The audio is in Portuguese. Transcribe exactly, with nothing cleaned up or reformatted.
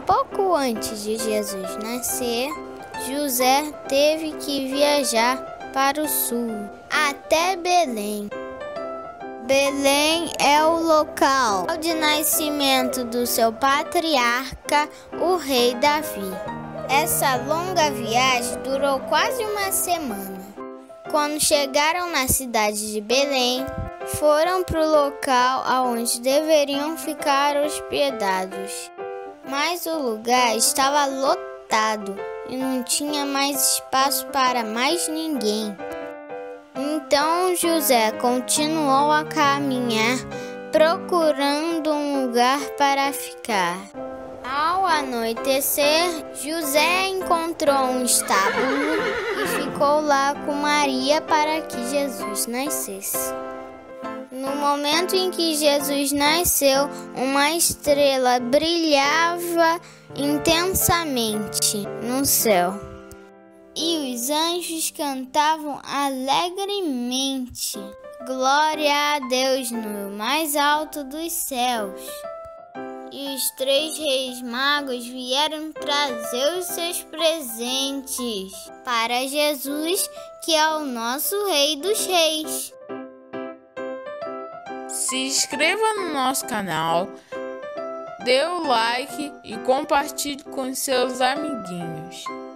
Pouco antes de Jesus nascer, José teve que viajar para o sul, até Belém. Belém é o local de nascimento do seu patriarca, o rei Davi. Essa longa viagem durou quase uma semana. Quando chegaram na cidade de Belém, foram para o local aonde deveriam ficar hospedados. Mas o lugar estava lotado e não tinha mais espaço para mais ninguém. Então José continuou a caminhar, procurando um lugar para ficar. Ao anoitecer, José encontrou um estábulo e ficou lá com Maria para que Jesus nascesse. No momento em que Jesus nasceu, uma estrela brilhava intensamente no céu. E os anjos cantavam alegremente: Glória a Deus no mais alto dos céus. E os três reis magos vieram trazer os seus presentes para Jesus, que é o nosso Rei dos Reis. Se inscreva no nosso canal, dê o like e compartilhe com seus amiguinhos.